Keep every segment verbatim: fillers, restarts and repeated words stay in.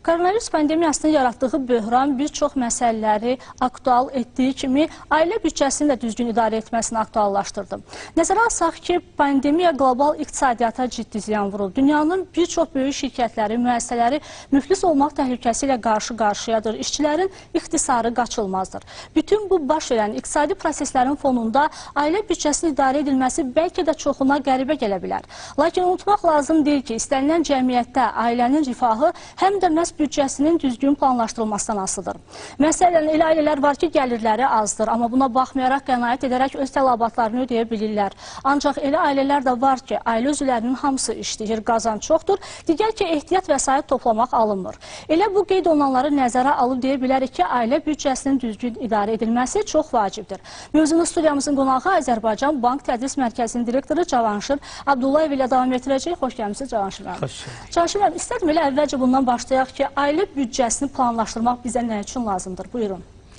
Koronavirus pandemiyasının yaratdığı böhran bir çox məsələləri aktual etdiyi kimi ailə büdcəsini də düzgün idarə etməsini aktuallaşdırdı. Nəzərə alsaq ki, pandemiya qlobal iqtisadiyyata ciddi ziyan vurur. Dünyanın bir çox böyük şirkətləri, müəssisələri müflis olmaq təhlükəsi ilə qarşı-qarşıyadır. İşçilərin ixtisarı qaçılmazdır. Bütün bu baş verən iqtisadi proseslərin fonunda ailə büdcəsinin idarə edilməsi bəlkə də çoxuna qəribə gələ bilər. Lakin unutmaq lazım deyil ki, istənilən cəmiyyətdə ailənin rifahı həm də məhz büdcəsinin düzgün planlaşdırılmasından asılıdır. Məsələn, elə ailələr var ki, gəlirləri azdır, amma buna baxmayaraq qənaət edərək öz tələbatlarını ödəyə bilirlər. Ancaq elə ailələr də var ki, ailə üzvlərinin hamısı işləyir, qazanc çoxdur, digər ki, ehtiyat vəsait toplamaq alınmır. Elə bu qeyd olunanları nəzərə alıb deyə bilərik ki, ailə büdcəsinin düzgün idarə edilməsi çox vacibdir. Mövzunu studiyamızın qonağı Azərbaycan Bank Tədris Mərkəzinin direktoru Cavanşir Abdullayev ilə davam etdirəcək. Xoş gəlmişsiniz Cavanşir müəllim. Xoş gəlmişsiniz. Cavanşir müəllim, istədim elə əvvəlcə bundan başlayaq ki, ailə büdcəsini planlaşdırmaq bizə nə üçün lazımdır? Buyurun.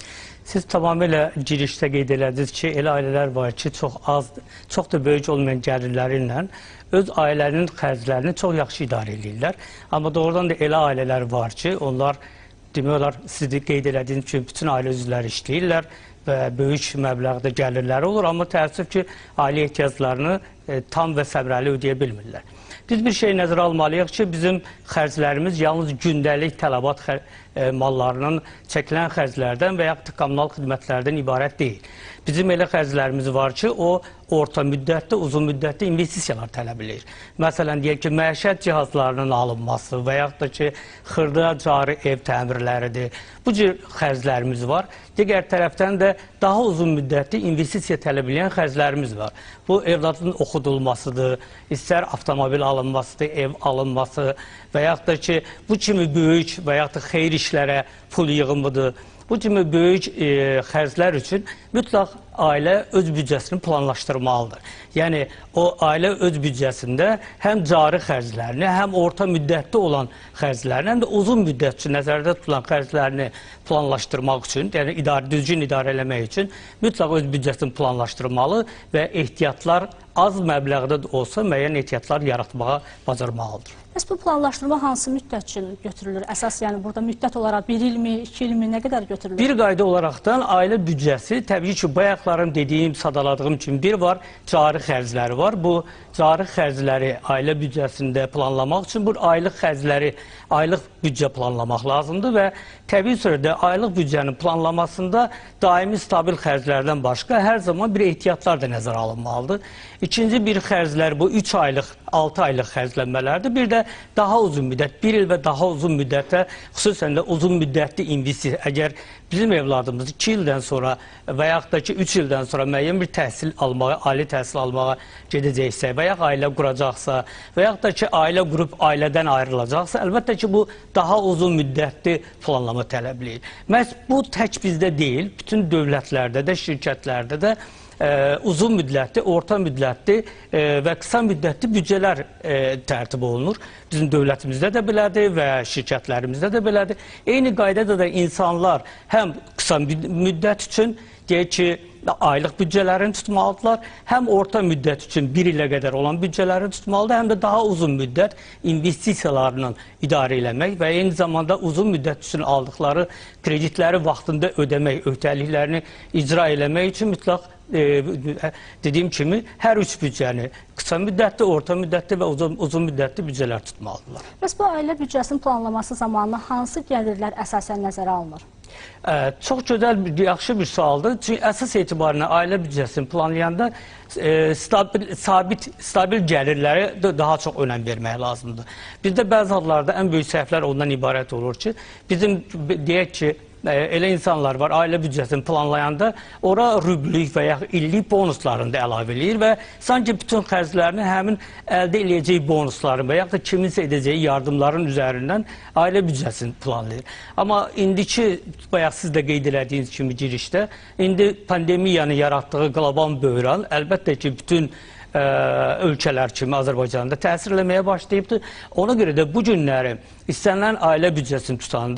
Siz tamamilə girişdə qeyd elədiniz ki, elə ailələr var ki, çox az, çox da böyük olmayan gəlirləri ilə öz ailənin xərclərini çox yaxşı idarə edirlər. Amma doğrudan da elə ailələr var ki, onlar demək olar, siz də qeyd elədiyiniz ki, bütün ailə üzvləri işləyirlər və böyük məbləğdə gəlirləri olur, amma təəssüf ki, ailə ehtiyaclarını e, tam və səmrəli ödəyə bilmirlər. Biz bir şey nəzərə almalıyıq ki, bizim xərclərimiz yalnız gündəlik tələbat xər e, mallarının çəkilən xərclərdən və yaxud kommunal xidmətlərdən ibarət deyil. Bizim elə xərclərimiz var ki, o orta müddətli, uzun müddətli investisiyalar tələb edir. Məsələn, deyək ki, məişət cihazlarının alınması və yaxud da ki, xırda cari ev təmirləridir. Bu cür xərclərimiz var. Digər tərəfdən də daha uzun müddətli investisiya tələb edən xərclərimiz var. Bu, evladın oxudulmasıdır, istər avtomobil alınmasıdır, ev alınması və yaxud da ki, bu kimi böyük və yaxud da xeyir işlərə pul yığımıdır. Bu kimi böyük e, xərclər üçün mütləq ailə öz büdcəsini planlaşdırmalıdır. Yəni, o ailə öz büdcəsində həm cari xərclərini, həm orta müddətli olan xərclərini, həm də uzun müddət üçün nəzərdə tutulan xərclərini planlaşdırmaq üçün, yəni idarə, düzgün idarə eləmək üçün mütləq öz büdcəsini planlaşdırmalı və ehtiyatlar az məbləğdə də olsa müəyyən ehtiyatlar yaratmağa bacarmalıdır. Bəs bu planlaşdırma hansı müddət üçün götürülür? Əsas, yəni burada müddət olaraq bir ilmi, iki ilmi, nə qədər götürülür? Bir qayda olaraqdan ailə büdcəsi, təbii ki, bayaqlarım dediyim, sadaladığım kimi bir var, cari xərcləri var. Bu cari xərcləri ailə büdcəsində planlamaq üçün bu aylıq xərcləri, aylıq büdcə planlamaq lazımdır və təbii surətdə aylıq büdcənin planlamasında daimi stabil xərclərdən başqa hər zaman bir ehtiyatlar da nəzərə alınmalıdır. İkinci bir xərclər bu üç aylıq, altı aylıq xərclənmələrdir. Bir də daha uzun müddət, bir il və daha uzun müddətə, xüsusən də uzun müddətli investisiya. Əgər bizim evladımız iki ildən sonra və yaxud da ki, üç ildən sonra müəyyən bir təhsil almağa, ali təhsil almağa gedəcəksə və yaxud ailə quracaqsa və yaxud da ki, ailə qurub ailədən ayrılacaqsa, əlbəttə ki, bu daha uzun müddətli planlama tələb edir. Məhz bu tək bizdə deyil, bütün dövlətlərdə də, şirkətlərdə də Ə, uzun müddətli, orta müddətli ə, və qısa müddətli büdcələr ə, tərtib olunur. Bizim dövlətimizdə də belədir və şirkətlərimizdə də belədir. Eyni qaydada da insanlar həm qısa müddət üçün, deyək ki, aylıq büdcələrini tutmalıdırlar, həm orta müddət üçün bir ilə qədər olan büdcələrini tutmalıdır, həm də daha uzun müddət investisiyalarla idarə eləmək və eyni zamanda uzun müddət üçün aldıqları kreditləri vaxtında ödəmək, öhdəliklərini icra eləmək üçün mütləq E, dediyim kimi, hər üç büdcəni qısa müddətli, orta müddətli və uzun, uzun müddətli büdcələr tutmalıdırlar. Bəs bu ailə büdcəsinin planlaması zamanı hansı gəlirlər əsasən nəzərə alınır? Ə, çox gözəl, bir, yaxşı bir sualdır. Çünki əsas etibarına ailə büdcəsini planlayanda e, stabil, sabit, stabil gəlirləri daha çox önəm vermək lazımdır. Bizdə bəzi hallarda ən böyük səhvlər ondan ibarət olur ki, bizim deyək ki, elə insanlar var, ailə büdcəsini planlayanda ora rüblük və ya illik bonuslarını da əlavə edir və sanki bütün xərclərini həmin əldə edəcəyi bonusların və ya da kiminsə edəcəyi yardımların üzərindən ailə büdcəsini planlayır. Amma indiki, bayaq siz də qeyd elədiyiniz kimi girişdə, indi pandemiyanın yaratdığı qlobal böhran əlbəttə ki, bütün Ə, ölkələr kimi Azərbaycanda təsir eləməyə başlayıbdır. Ona görə də bu günləri istənilən ailə büdcəsini tutanda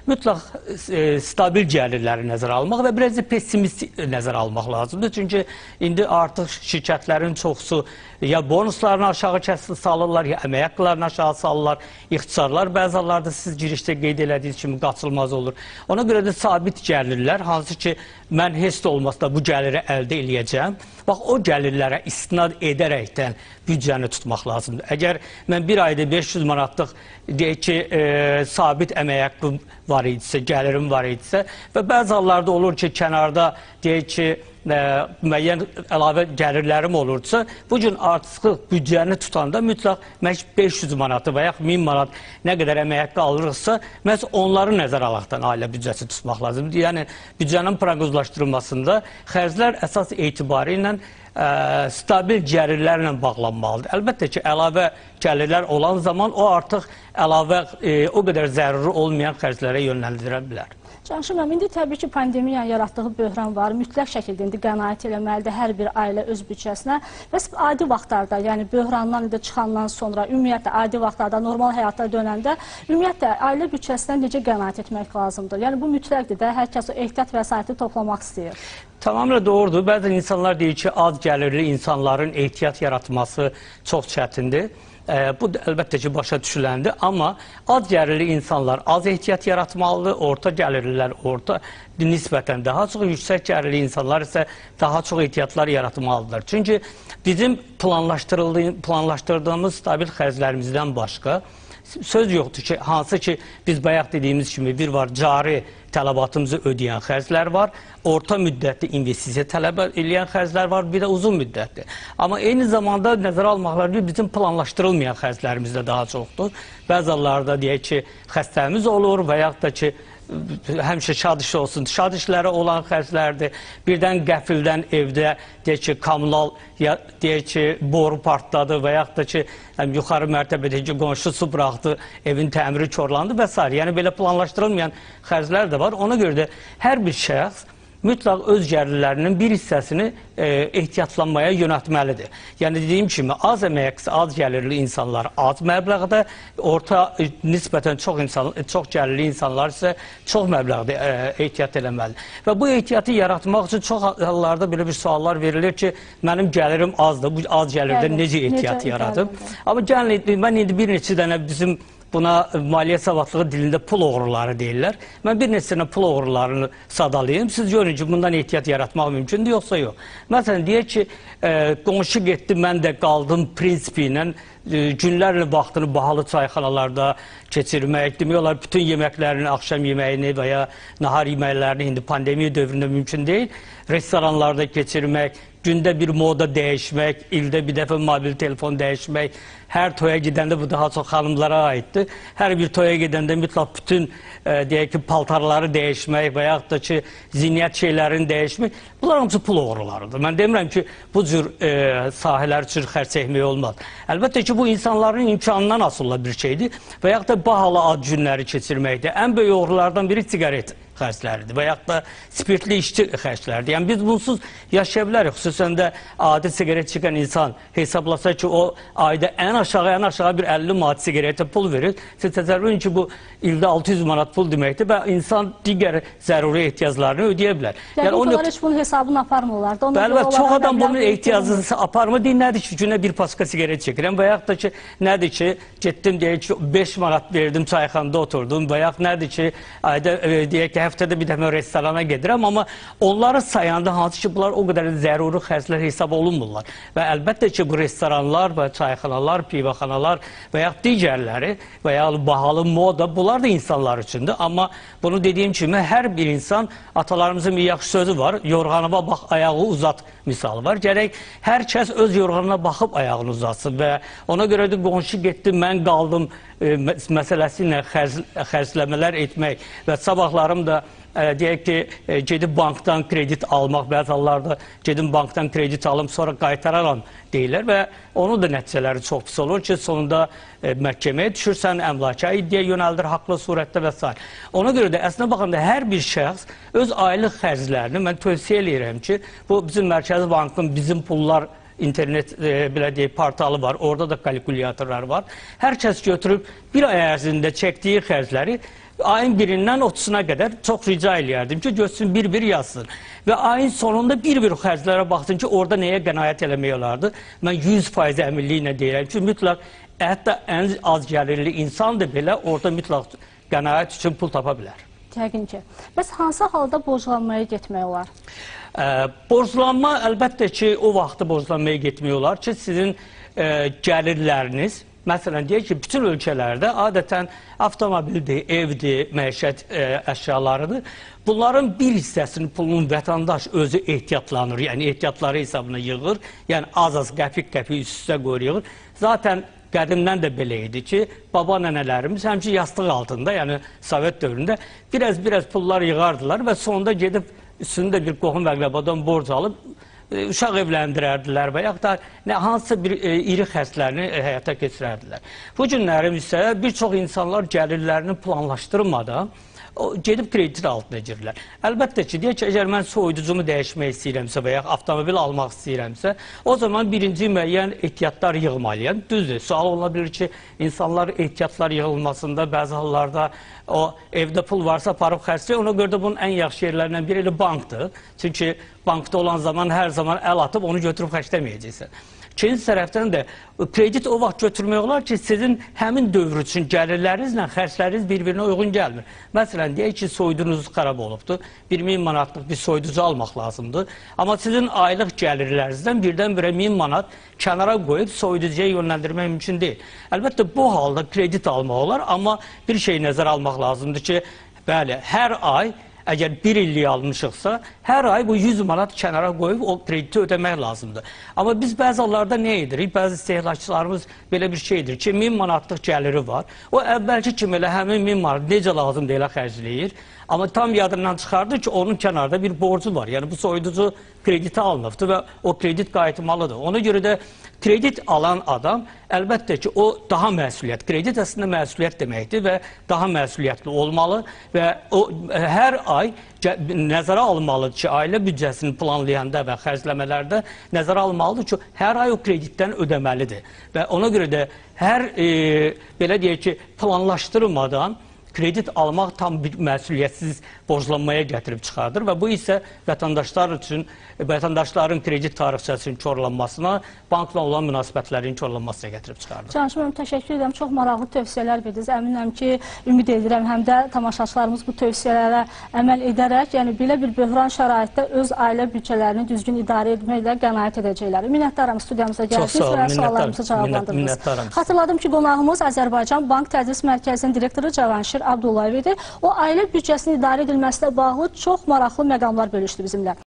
mütləq e, stabil gəlirləri nəzərə almaq və biraz da pessimist nəzərə almaq lazımdır. Çünki indi artıq şirkətlərin çoxusu ya bonuslarını aşağı kəsli salırlar, ya əmək haqqlarını aşağı salırlar. İxtisarlar bəzi hallarda siz girişdə qeyd elədiyiniz kimi qaçılmaz olur. Ona görə də sabit gəlirlər, hansı ki mən heç də olmasa bu gəliri əldə eləyəcəm. Bax, o gəlirlərə istinad edərəkdən büdcəni tutmaq lazımdır. Əgər mən bir ayda beş yüz manatlıq deyək ki, e, sabit əmək haqqı var idisə, gəlirim var idisə və bəzi hallarda olur ki, kənarda deyək ki, ə, müəyyən əlavə gəlirlərim olursa, bu gün artıq büdcəni tutanda mütləq məhz beş yüz manatı və yaxud min manat nə qədər əmək haqqı alırıqsa, məhz onları nəzərə alaqdan ailə büdcəsi tutmaq lazımdır. Yəni, büdcənin proqnozlaşdırılmasında xərclər əsas etibarı ilə ə, stabil gəlirlərlə bağlanmalıdır. Əlbəttə ki, əlavə gəlirlər olan zaman o artıq əlavə e, o qədər zəruri olmayan xərclərə yönləndirə bilər. Canşir müəllim, indi təbii ki, pandemiyanın yaratdığı böhran var. Mütləq şəkildə indi qənaət eləməlidir hər bir ailə öz büdcəsinə. Və adi vaxtlarda, yəni böhrandan indi çıxandan sonra, ümumiyyətlə adi vaxtlarda, normal həyata dönəndə, ümumiyyətlə ailə büdcəsinə necə qənaət etmək lazımdır? Yəni bu mütləqdir də, hər kəs o ehtiyat vəsaiti toplamaq istəyir. Tamamilə doğrudur. Bəzən insanlar deyir ki, az gəlirli insanların ehtiyat yaratması çox çətindir. Bu əlbəttə ki, başa düşüləndir, amma az gəlirli insanlar az ehtiyat yaratmalıdır, orta gəlirlilər orta nisbətən daha çox, yüksək gəlirli insanlar isə daha çox ehtiyatlar yaratmalıdır. Çünki bizim planlaşdırdığımız stabil xərclərimizdən başqa söz yoxdur ki, hansı ki biz bayaq dediyimiz kimi bir var cari tələbatımızı ödəyən xərclər var, orta müddətli investisiya tələb edən xərclər var, bir də uzun müddətli. Amma eyni zamanda nəzərə almaq lazımdır, bizim planlaşdırılmayan xərclərimiz də daha çoxdur. Bəzi hallarda deyək ki, xəstəmiz olur və yaxud da ki, həmişə şad iş olsun, şad işlərə olan xərclərdir. Birdən qəfildən evdə deyək ki, kommunal, ya, deyək ki, boru partladı və yaxud da ki, həm, yuxarı mərtəbədəki qonşu su buraxdı, evin təmiri korlandı və s. Yəni, belə planlaşdırılmayan xərclər də var. Ona görə də hər bir şəxs mütləq öz gəlirlərinin bir hissəsini e, ehtiyatlanmaya yönəltməlidir. Yəni dediyim kimi, az əmək, az gəlirli insanlar az məbləğdə, orta e, nisbətən çox, insan, çox gəlirli insanlar isə çox məbləğdə e, ehtiyat eləməlidir. Və bu ehtiyatı yaratmaq üçün çox hallarda belə bir suallar verilir ki, mənim gəlirim azdır, bu az gəlirdə evet, necə ehtiyat necə yaradım? Amma gəlin, mən indi bir neçə dənə bizim buna maliyyə savadlığı dilində pul oğruları deyirlər. Mən bir neçə dənə pul oğrularını sadalayayım. Siz görün ki, bundan ehtiyat yaratmaq mümkündür, yoxsa yox. Məsələn, deyək ki, e, qonşu getdi, mən də qaldım prinsipi ilə e, günlərlə vaxtını bahalı çayxanalarda keçirmək, demək olar, bütün yeməklərini, axşam yeməyini və ya nahar yeməklərini indi pandemiya dövründə mümkün deyil, restoranlarda keçirmək, gündə bir moda dəyişmək, ildə bir dəfə mobil telefon dəyişmək, hər toya gedəndə bu daha çox xanımlara aiddir. Hər bir toya gedəndə mütləq bütün e, deyək ki, paltarları dəyişmək və yaxud da ki, ziniyyət şeylərini dəyişmək, bunlar hamısı pul oğrularıdır. Mən demirəm ki, bu cür e, sahələr üçün xərc etmək olmaz. Əlbəttə ki, bu insanların imkanından asılı bir şeydir və yaxud da bahalı ad günləri keçirməkdir. Ən böyük oğrulardan biri siqaret xərcləridir və yaxud da spirtli işçi xərcləridir. Yəni biz bunsuz yaşaya bilərik. Xüsusən də adi siqaret çəkən insan hesablasa ki, o ayda ən aşağı, ən aşağı bir əlli manat siqaretə pul verir. Siz təsəvvür edin ki, bu ildə altı yüz manat pul deməkdir və insan digər zəruri ehtiyaclarını ödəyə bilər. Yəni, yəni onlar heç bunun hesabını aparmırlar da. Bəli, çox adam bunun ehtiyacını aparmır deyil, nədir ki, günə bir paska siqaret çəkirəm və yaxud da ki, nədir ki, getdim deyək ki, beş manat verdim, çayxanada oturdum və yaxud nədir ki, ayda e, deyək ki, həftədə bir dəfə restorana gedirəm, amma onları sayanda hansı ki, bunlar o qədər zəruri xərclər hesab olunmurlar. Və əlbəttə ki, bu restoranlar və çayxanalar, pivaxanalar və yaxud digərləri və ya bahalı moda, bunlar da insanlar üçündür. Amma bunu dediyim kimi, hər bir insan, atalarımızın bir yaxşı sözü var, yorğanıma bax, ayağı uzat misalı var. Gərək hər kəs öz yorğanına baxıb ayağını uzatsın və ona görə də qonşu getdi, mən qaldım e, məsələsi ilə xərc, xərcləmələr etmək və sabahlarım da e, deyək ki, e, gedib bankdan kredit almaq, bəzi hallarda gedim bankdan kredit alım, sonra qaytararam deyirlər və onun da nəticələri çox pis olur ki, sonunda e, məhkəməyə düşürsən, əmlaka iddia yönəldir haqlı surətdə və s. Ona görə də əslində baxanda hər bir şəxs öz aylıq xərclərini, mən tövsiyə eləyirəm ki, bu bizim Mərkəzi Bankın bizim pullar internet e, belə deyək, portalı var, orada da kalkulyatorlar var. Hər kəs götürüb bir ay ərzində çəkdiyi xərcləri ayın birindən otuzuna qədər çox rica eləyərdim ki, götürsün bir-bir yazsın. Və ayın sonunda bir-bir xərclərə baxsın ki, orada nəyə qənaət eləmək olardı. Mən yüz faiz əminliklə deyirəm ki, mütləq hətta ən az gəlirli insandır belə, orada mütləq qənaət üçün pul tapa bilər. Yəqin ki. Bəs hansı halda borclanmaya getmək olar? Ə, borclanma əlbəttə ki, o vaxtı borclanmaya getmək olar ki, sizin ə, gəlirləriniz, məsələn, deyək ki, bütün ölkələrdə adətən avtomobildir, evdir, məişət ə, əşyalarıdır. Bunların bir hissəsinin pulunun vətəndaş özü ehtiyatlanır, yəni ehtiyatları hesabına yığır, yəni az-az qəpik-qəpik üst-üstə qoyur. Zaten qədimdən də belə idi ki, baba nənələrimiz həmçə yastıq altında, yəni Sovet dövründə biraz-biraz pullar yığardılar və sonunda gedib üstündə bir qohum və əqrabadan borc alıb uşaq evləndirərdilər və yaxud da nə, hansısa bir e, iri xərclərini e, həyata keçirərdilər. Bu günlərim isə bir çox insanlar gəlirlərini planlaşdırmadan o, gedib kredit altına girirlər. Əlbəttə ki, deyək ki, əgər mən soyuducumu dəyişmək istəyirəmsə və yaxud avtomobil almaq istəyirəmsə, o zaman birinci müəyyən ehtiyatlar yığmalıyam. Düzdür, sual ola bilir ki, insanlar ehtiyatlar yığılmasında bəzi hallarda o evdə pul varsa aparıb xərcləyir. Ona görə də bunun ən yaxşı yerlərindən biri elə bankdır. Çünki bankda olan zaman hər zaman əl atıb onu götürüb xərcləməyəcəksən. İkinci tərəfdən də kredit o vaxt götürmək olar ki, sizin həmin dövr üçün gəlirlərinizlə xərcləriniz bir-birinə uyğun gəlmir. Məsələn, deyək ki, soyudunuz xarab olubdur, bir min manatlıq bir soyuducu almaq lazımdır. Amma sizin aylıq gəlirlərinizdən birdən-birə min manat kənara qoyub soyuducuya yönləndirmək mümkün deyil. Əlbəttə, bu halda kredit almaq olar, amma bir şey nəzərə almaq lazımdır ki, bəli, hər ay əgər bir illik almışıqsa, hər ay bu yüz manat kənara qoyub o krediti ödəmək lazımdır. Amma biz bəzi hallarda nə edirik? Bəzi istehlakçılarımız belə bir şeydir ki, min manatlıq gəliri var. O əvvəlki kimi elə həmin min manat necə lazımdır elə xərcləyir. Amma tam yadından çıxardır ki, onun kənarda bir borcu var. Yəni bu soyuducu krediti alınıbdır və o kredit qayıtmalıdır. Ona görə də kredit alan adam əlbəttə ki, o daha məsuliyyət, kredit əslində məsuliyyət deməkdir və daha məsuliyyətli olmalı və o hər ay nəzərə alınmalıdır ki, ailə büdcəsini planlayanda və xərcləmələrdə nəzərə alınmalıdır ki, hər ay o kreditdən ödəməlidir. Və ona görə də hər, e, belə deyək ki, planlaşdırmadan kredit almaq tam bir məsuliyyətsiz borclanmaya gətirib çıxardır və bu isə vətəndaşlar üçün, vətəndaşların kredit tarixçəsinin korlanmasına, bankla olan münasibətlərin korlanmasına gətirib çıxardır. Canşım, mən təşəkkür edirəm. Çox maraqlı tövsiyələr verdiniz. Əminəm ki, ümid edirəm həm də tamaşaçılarımız bu tövsiyələrə əməl edərək, yəni belə bir böhran şəraitdə öz ailə büdcələrini düzgün idarə etməklə qənaət edəcəklər. Minnətdaram studiyamıza gəldiniz və suallarımızı cavablandırdınız. Xatırladım ki, qonağımız Azərbaycan Bank Tədris Mərkəzinin direktoru Cavanşir Abdullayev idi. O, ailə büdcəsinin idarə edilməsinə bağlı çox maraqlı məqamlar bölüşdü bizimlə.